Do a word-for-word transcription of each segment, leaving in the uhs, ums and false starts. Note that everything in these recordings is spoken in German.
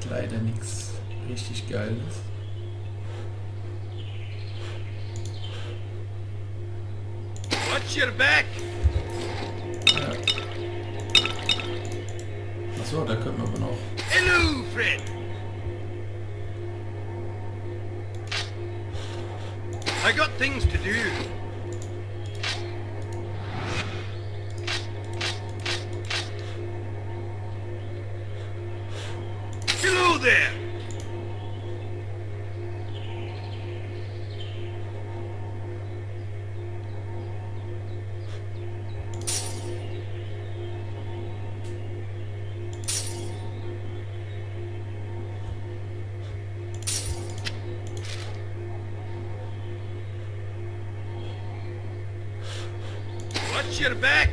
leider nichts richtig Geiles. Watch your back! Ja. Achso, da könnten wir aber noch. Hello, friend! I got things to do. Hello there! Watch your back!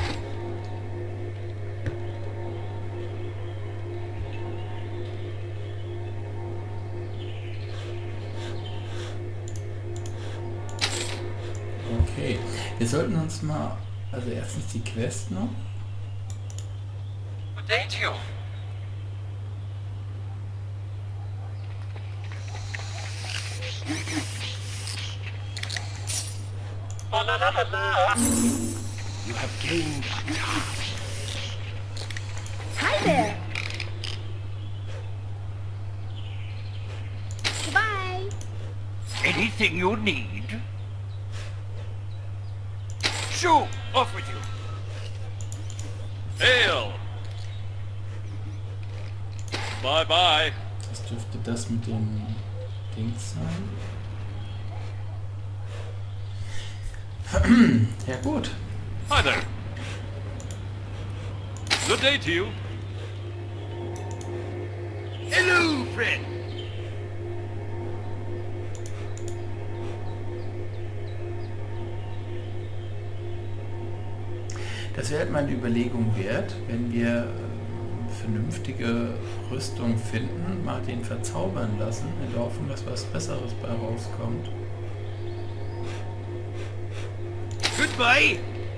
Okay, wir sollten uns mal, also erstens die Quest noch. Good day to you. You have gained Hi there. Goodbye. Anything you need? Shoo! Off with you! Hail! Bye bye! Was dürfte das mit dem Dings sein? Ja gut. Hi there! Good day to you! Hello, friend! Das wäre halt mal eine Überlegung wert, wenn wir äh, vernünftige Rüstung finden, mal den verzaubern lassen, in der Hoffnung, dass was Besseres bei rauskommt. Goodbye!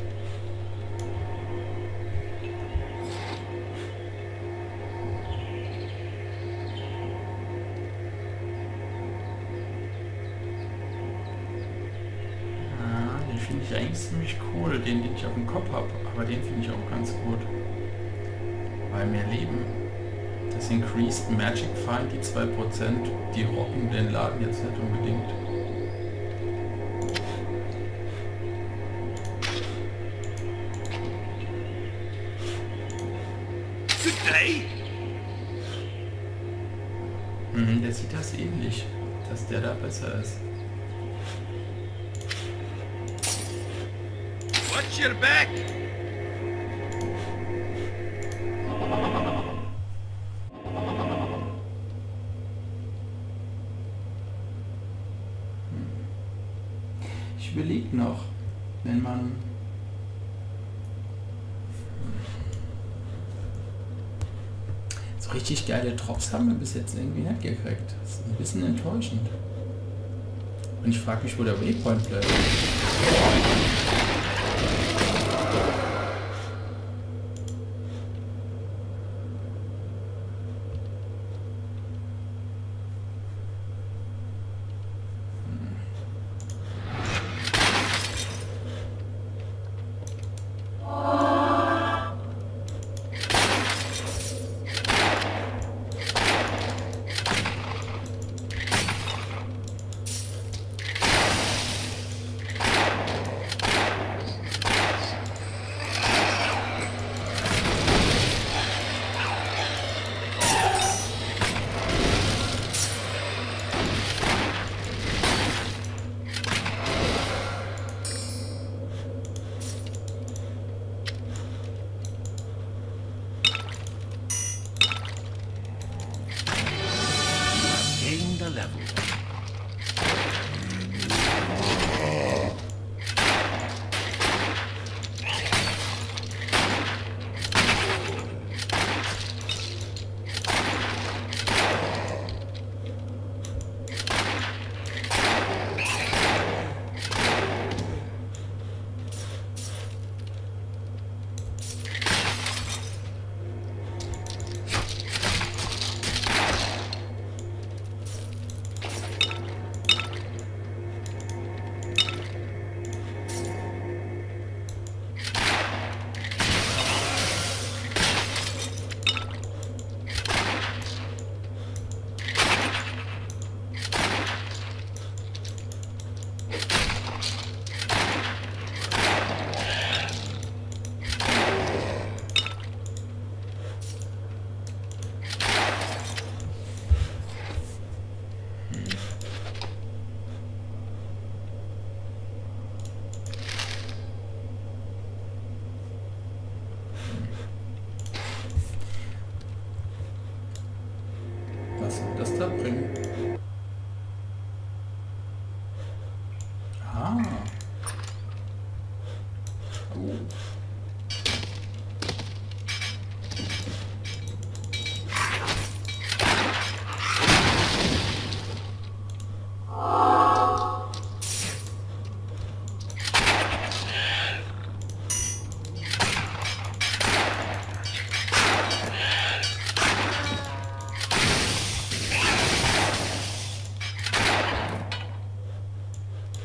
Ah, den finde ich eigentlich ziemlich cool, den, den ich auf dem Kopf habe, aber den finde ich auch ganz gut. Weil mehr Leben. Das Increased Magic Find, die zwei Prozent, die rocken den Laden jetzt nicht unbedingt. Good day! Mhm, der sieht das ähnlich, dass der da besser ist. Watch your back! Ich überlege noch, wenn man... So richtig geile Drops haben wir bis jetzt irgendwie nicht gekriegt. Das ist ein bisschen enttäuschend. Und ich frage mich, wo der Waypoint bleibt.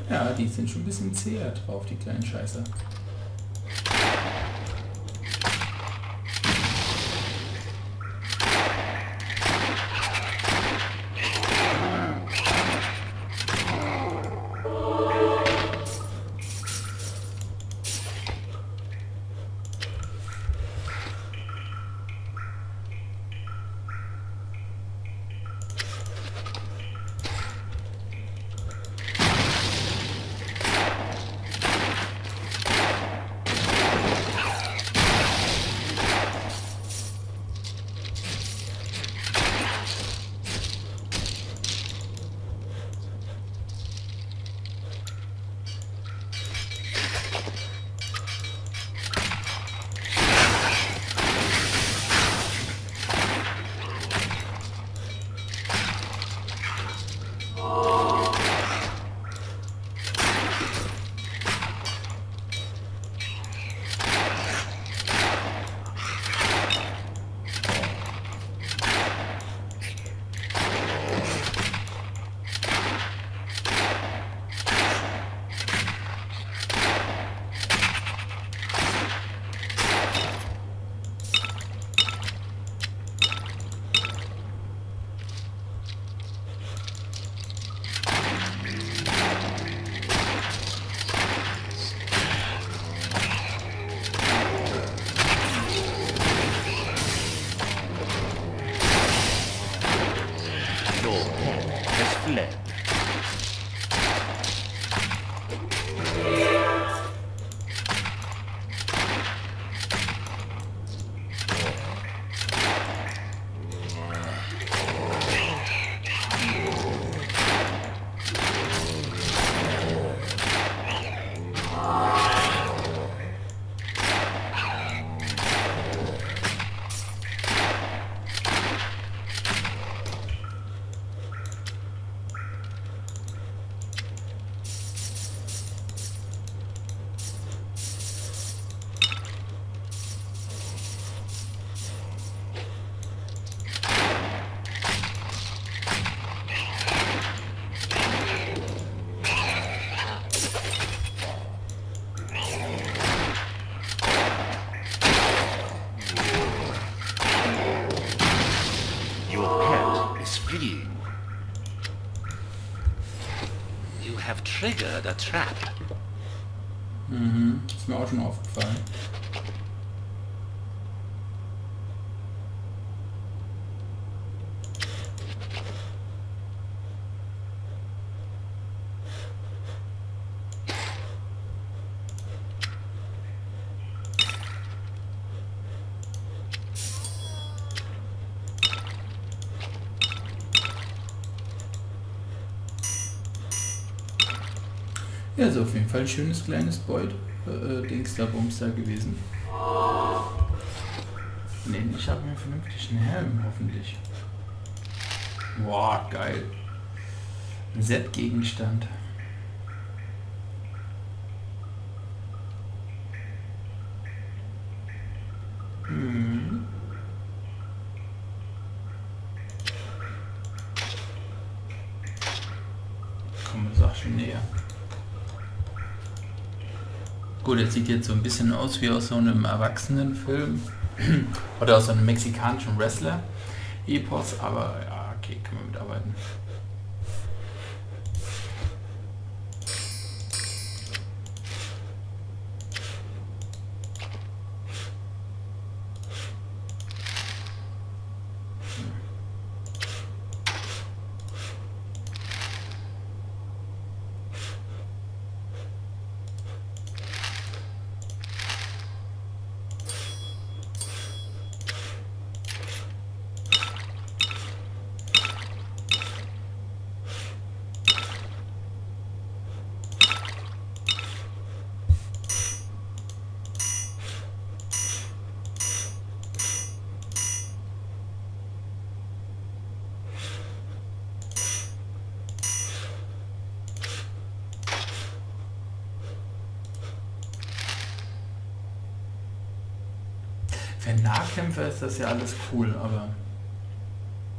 Ja, die sind schon ein bisschen zäher drauf, die kleinen Scheißer. fled. You have triggered a trap. Mhm, ist mir auch schon aufgefallen. Ja, ist auf jeden Fall ein schönes kleines Beut, äh, Dings da Bums da gewesen. Ne, ich habe mir einen vernünftigen Helm, hoffentlich. Boah, geil. Ein Set-Gegenstand. Hm. Komm, sag schon näher. Gut, das sieht jetzt so ein bisschen aus wie aus so einem Erwachsenenfilm oder aus so einem mexikanischen Wrestler-Epos, aber ja, okay, können wir mitarbeiten. Für Nahkämpfer ist das ja alles cool, aber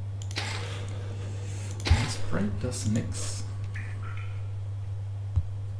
uns bringt das nix.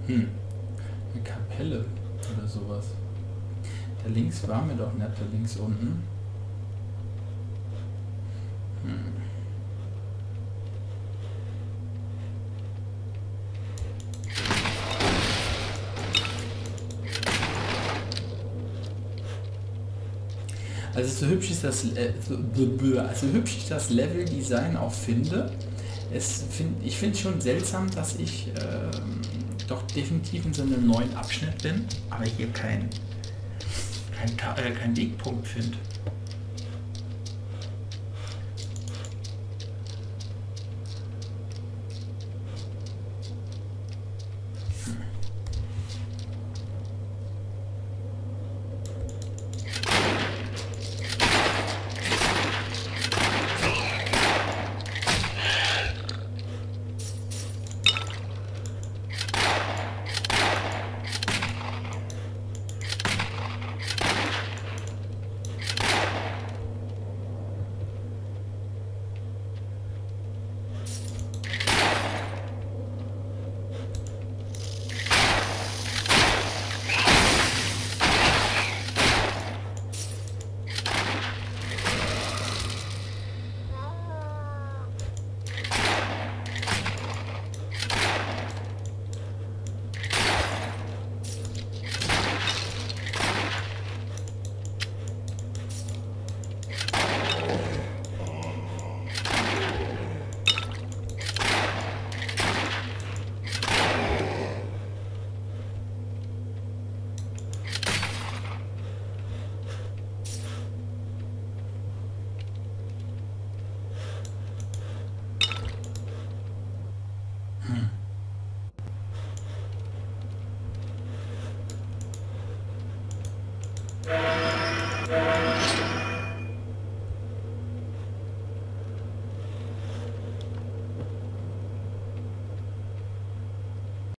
Hm. Eine Kapelle oder sowas. Da links war mir doch nicht, da links unten. Hm. Also so hübsch ist das, äh, so, also hübsch ich das Level-Design auch finde, es find, ich finde es schon seltsam, dass ich äh, doch definitiv in so einem neuen Abschnitt bin, aber hier kein, kein, äh, kein Wegpunkt finde.